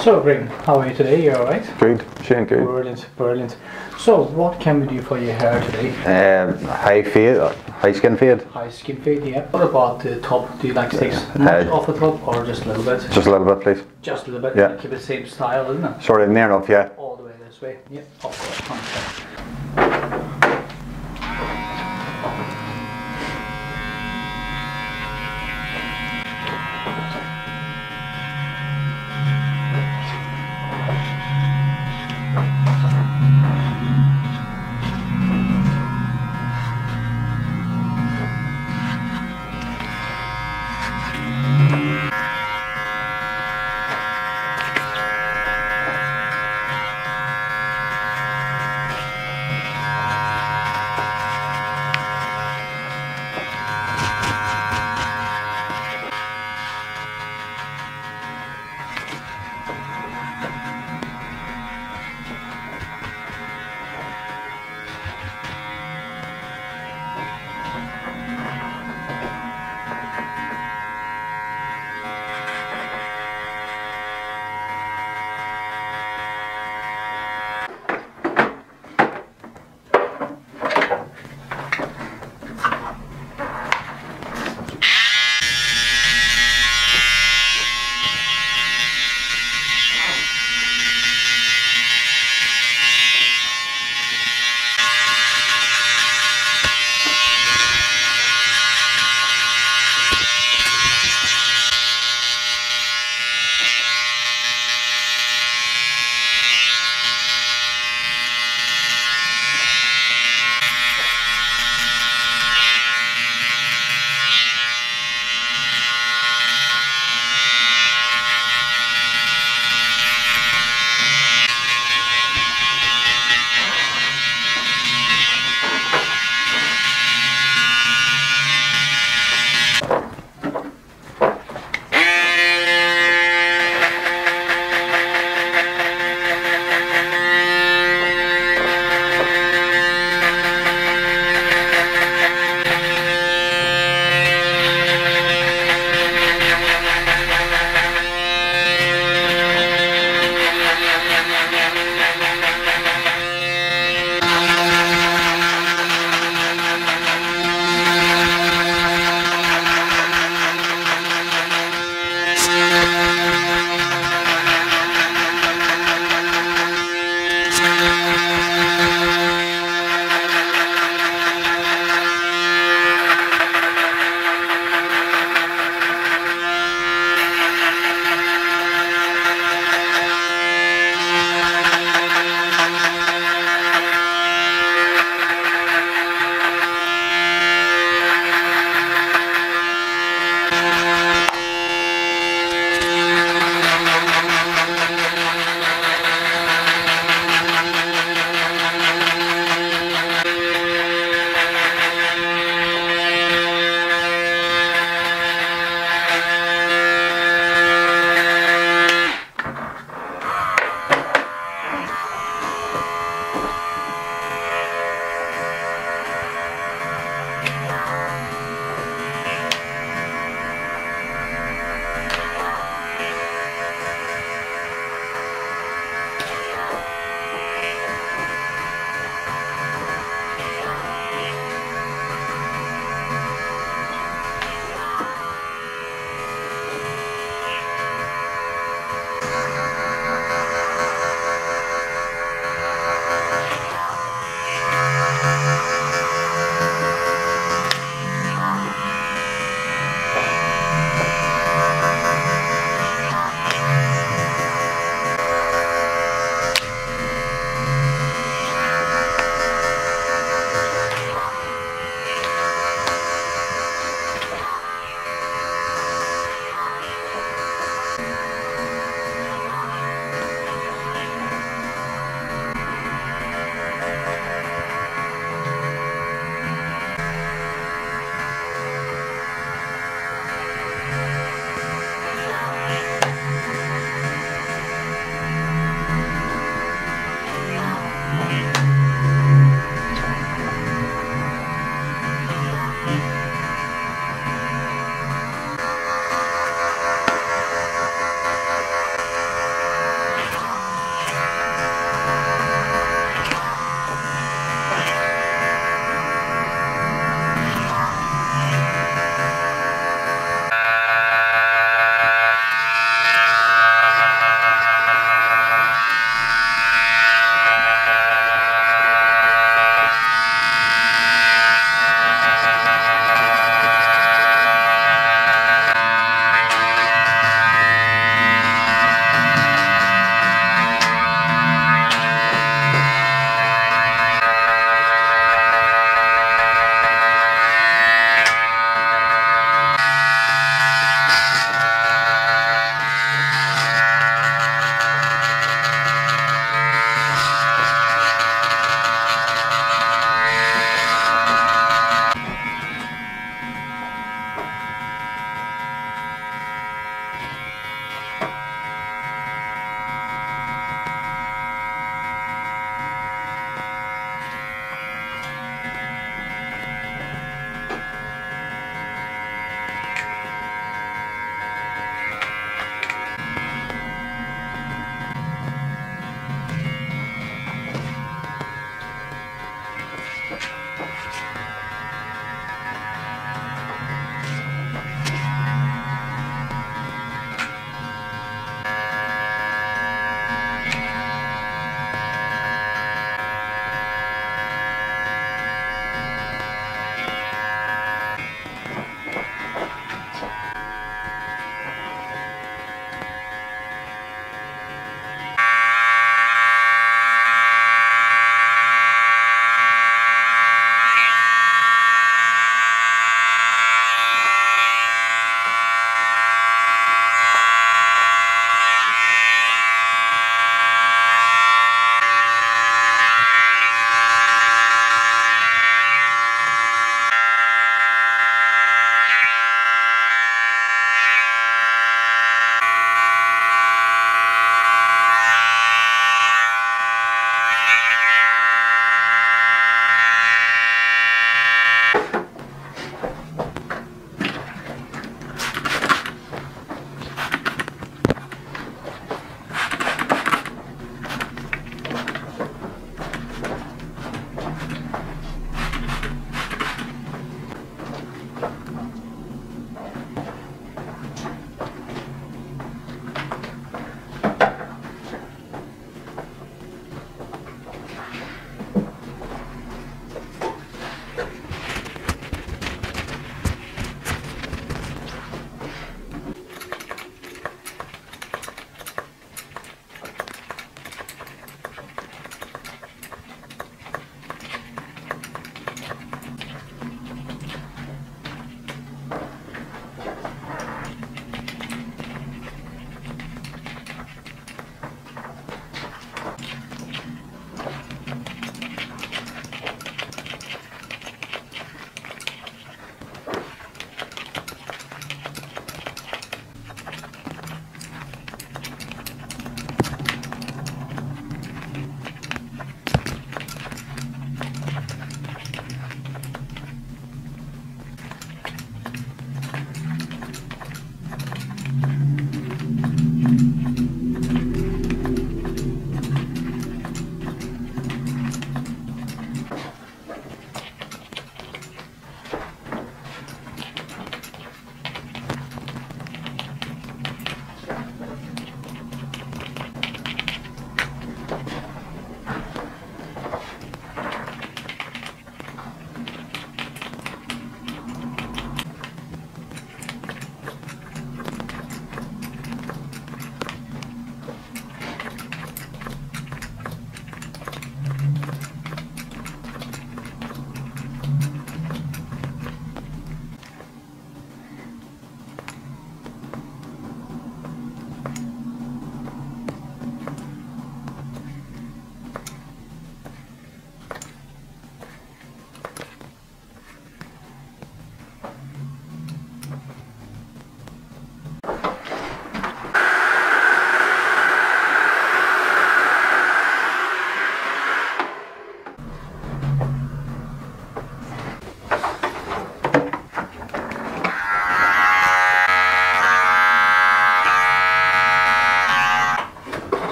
So, Greg, how are you today? You alright? Good, Shane, good. Brilliant, brilliant. So, what can we do for your hair today? High fade, high skin fade. High skin fade, yeah. What about the top? Do you like sticks much off the top or just a little bit? Just a little bit, please. Just a little bit? Yeah. Keep it the same style, isn't it? Sort of near enough, yeah. All the way this way? Yeah, of course, 100%.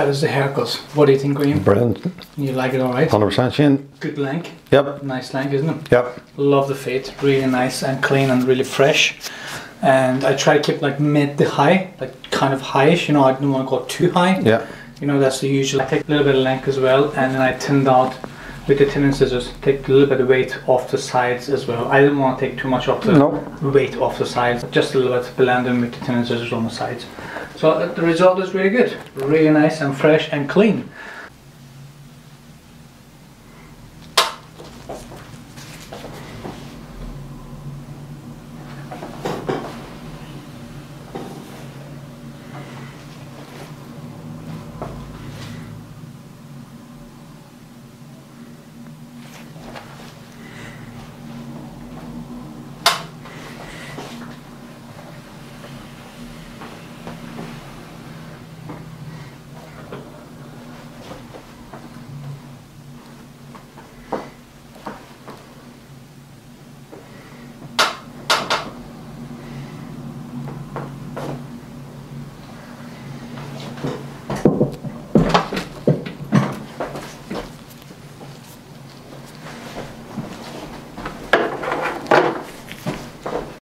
that is the haircut. What do you think, Graham? Brilliant. You like it all right? 100% Shane. Good length. Yep. Nice length, isn't it? Yep. Love the fade. Really nice and clean and really fresh. And I try to keep like mid to high, like kind of highish. You know, I don't want to go too high. Yeah. You know, that's the usual. I take a little bit of length as well, and then I thinned out with the thinning scissors. Take a little bit of weight off the sides as well. I didn't want to take too much off the weight off the sides, just a little bit blending with the thinning scissors on the sides. So the result is really good, really nice and fresh and clean.